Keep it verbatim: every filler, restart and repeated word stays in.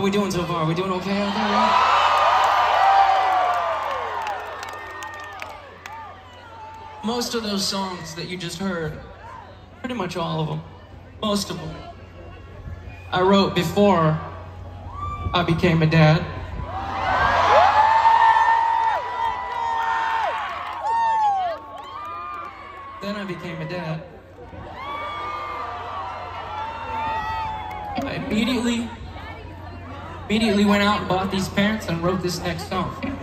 we doing so far? Are we doing okay out there? Most of those songs that you just heard, pretty much all of them, most of them, I wrote before I became a dad. Then I became a dad. I immediately, immediately went out and bought these pants and wrote this next song.